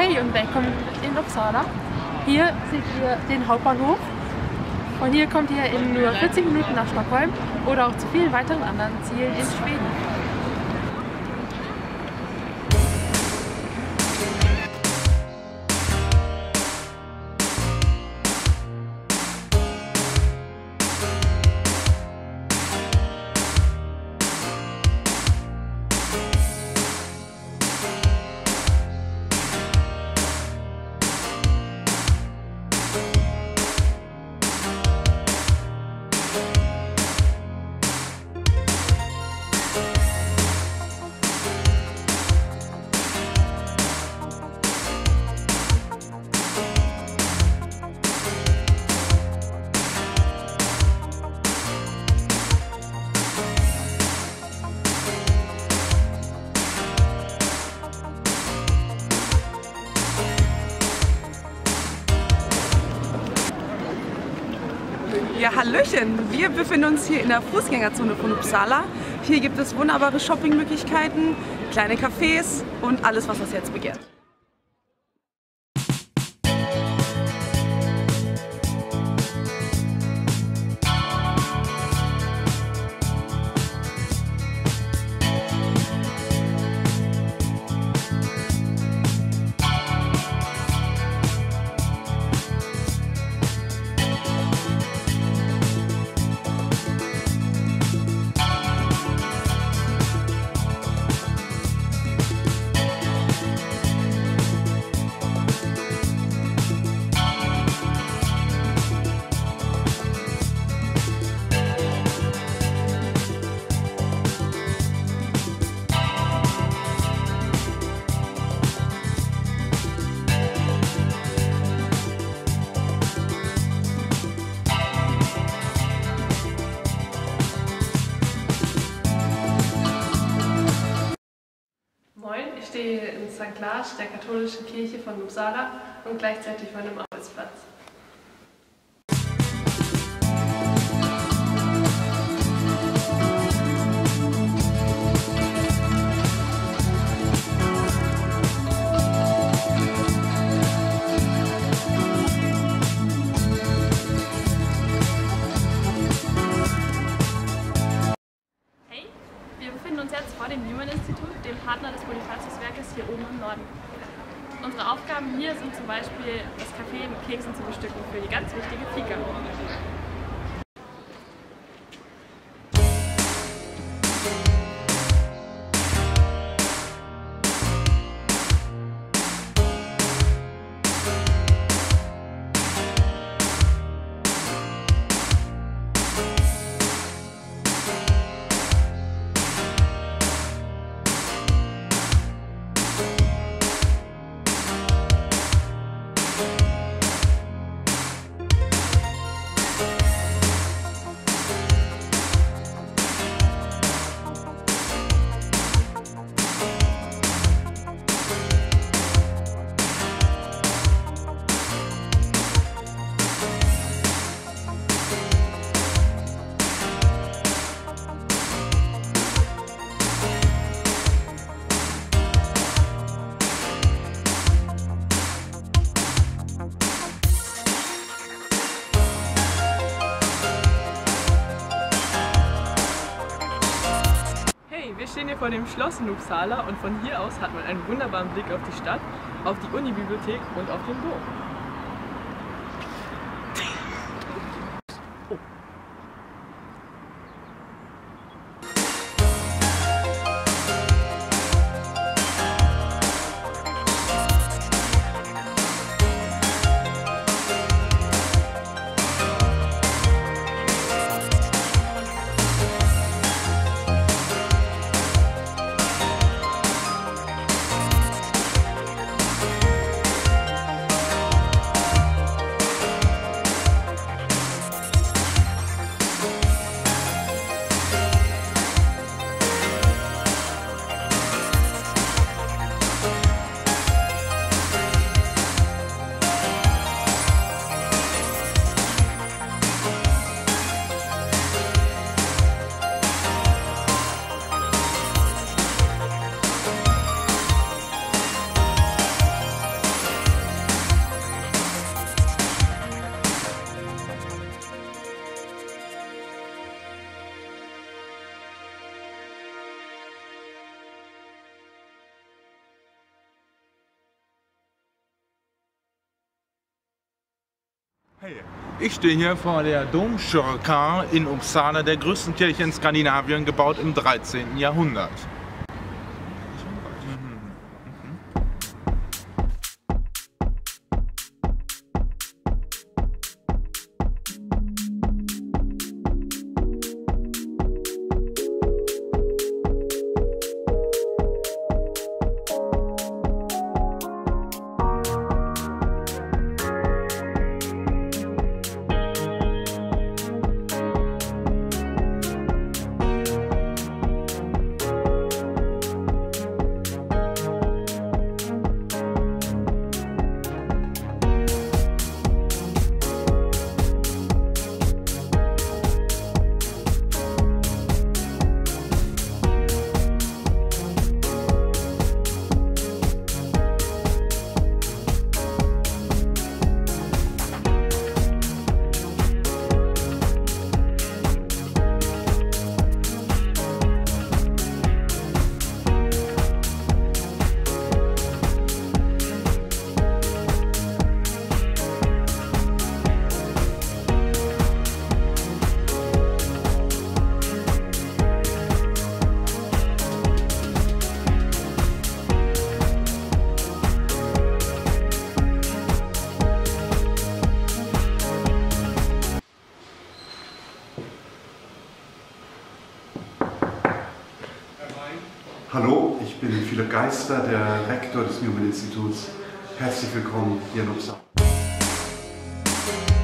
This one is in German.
Hey und willkommen in Uppsala. Hier seht ihr den Hauptbahnhof. Von hier kommt ihr in nur 40 Minuten nach Stockholm oder auch zu vielen weiteren anderen Zielen in Schweden. Ja, hallöchen! Wir befinden uns hier in der Fußgängerzone von Uppsala. Hier gibt es wunderbare Shoppingmöglichkeiten, kleine Cafés und alles, was das Herz begehrt. Ich stehe in St. Lars, der katholischen Kirche von Uppsala und gleichzeitig auf einem Arbeitsplatz. Wir befinden uns jetzt vor dem Newman-Institut, dem Partner des Bonifatius-Werkes hier oben im Norden. Unsere Aufgaben hier sind zum Beispiel, das Café mit Keksen zu bestücken für die ganz wichtige Fika. Wir stehen hier vor dem Schloss in Uppsala und von hier aus hat man einen wunderbaren Blick auf die Stadt, auf die Unibibliothek und auf den Dom. Hey, ich stehe hier vor der Domkyrkan in Uppsala, der größten Kirche in Skandinavien, gebaut im 13. Jahrhundert. Hallo, ich bin Philipp Geister, der Rektor des Newman Instituts. Herzlich willkommen hier in Uppsala.